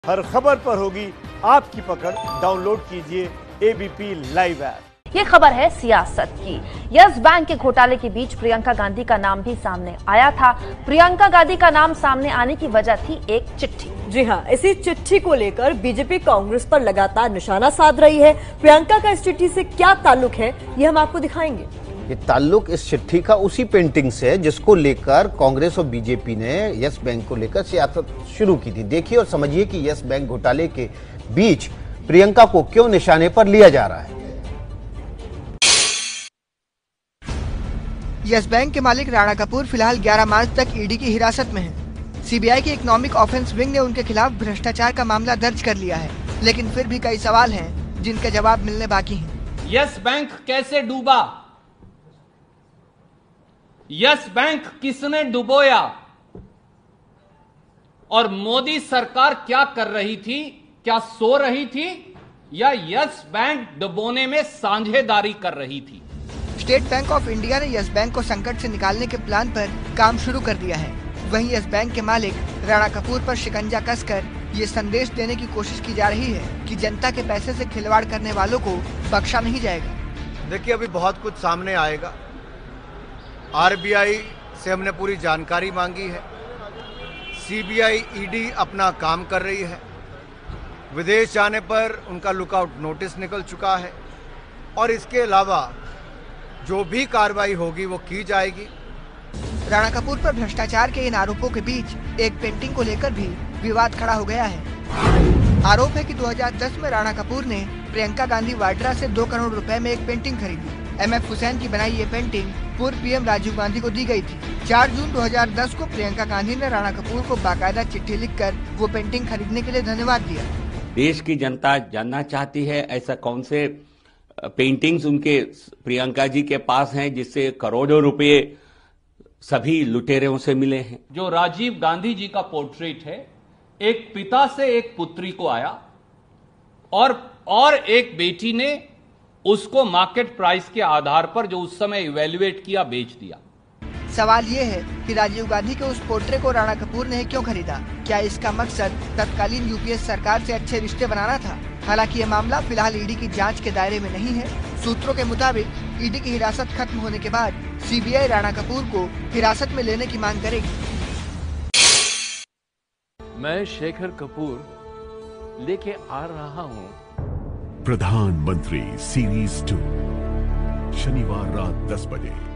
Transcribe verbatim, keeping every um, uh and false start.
हर खबर पर होगी आपकी पकड़। डाउनलोड कीजिए एबीपी लाइव ऐप। ये खबर है सियासत की। यस बैंक के घोटाले के बीच प्रियंका गांधी का नाम भी सामने आया था। प्रियंका गांधी का नाम सामने आने की वजह थी एक चिट्ठी। जी हाँ, इसी चिट्ठी को लेकर बीजेपी कांग्रेस पर लगातार निशाना साध रही है। प्रियंका का इस चिट्ठी से क्या ताल्लुक है, ये हम आपको दिखाएंगे। ये ताल्लुक इस चिट्ठी का उसी पेंटिंग से है जिसको लेकर कांग्रेस और बीजेपी ने यस बैंक को लेकर सियासत शुरू की थी। देखिए और समझिए कि यस बैंक घोटाले के बीच प्रियंका को क्यों निशाने पर लिया जा रहा है। यस बैंक के मालिक राणा कपूर फिलहाल ग्यारह मार्च तक ईडी की हिरासत में हैं। सीबीआई की इकोनॉमिक ऑफेंस विंग ने उनके खिलाफ भ्रष्टाचार का मामला दर्ज कर लिया है, लेकिन फिर भी कई सवाल हैं जिनके जवाब मिलने बाकी हैं। यस बैंक कैसे डूबा? यस बैंक किसने डुबोया? और मोदी सरकार क्या कर रही थी? क्या सो रही थी या यस बैंक डुबोने में साझेदारी कर रही थी? स्टेट बैंक ऑफ इंडिया ने यस बैंक को संकट से निकालने के प्लान पर काम शुरू कर दिया है। वहीं यस बैंक के मालिक राणा कपूर पर शिकंजा कसकर ये संदेश देने की कोशिश की जा रही है कि जनता के पैसे से खिलवाड़ करने वालों को बख्शा नहीं जाएगा। देखिए, अभी बहुत कुछ सामने आएगा। आरबीआई से हमने पूरी जानकारी मांगी है। सीबीआई, ईडी अपना काम कर रही है। विदेश जाने पर उनका लुकआउट नोटिस निकल चुका है और इसके अलावा जो भी कार्रवाई होगी वो की जाएगी। राणा कपूर पर भ्रष्टाचार के इन आरोपों के बीच एक पेंटिंग को लेकर भी विवाद खड़ा हो गया है। आरोप है कि दो हज़ार दस में राणा कपूर ने प्रियंका गांधी वाड्रा से दो करोड़ रुपए में एक पेंटिंग खरीदी। एम एफ हुसैन की बनाई ये पेंटिंग पूर्व पीएम राजीव गांधी को दी गई थी। चार जून दो हज़ार दस को प्रियंका गांधी ने राणा कपूर को बाकायदा चिट्ठी लिखकर वो पेंटिंग खरीदने के लिए धन्यवाद दिया। देश की जनता जानना चाहती है ऐसा कौन से पेंटिंग्स उनके प्रियंका जी के पास हैं जिससे करोड़ों रुपए सभी लुटेरों से मिले हैं। जो राजीव गांधी जी का पोर्ट्रेट है, एक पिता से एक पुत्री को आया और और एक बेटी ने उसको मार्केट प्राइस के आधार पर जो उस समय इवेल्युएट किया बेच दिया। सवाल ये है कि राजीव गांधी के उस पोर्ट्रेट को राणा कपूर ने क्यों खरीदा? क्या इसका मकसद तत्कालीन यूपीएस सरकार से अच्छे रिश्ते बनाना था? हालांकि ये मामला फिलहाल ईडी की जांच के दायरे में नहीं है। सूत्रों के मुताबिक ईडी की हिरासत खत्म होने के बाद सीबीआई राणा कपूर को हिरासत में लेने की मांग करेगी। मैं शेखर कपूर लेके आ रहा हूँ प्रधानमंत्री सीरीज टू, शनिवार रात दस बजे।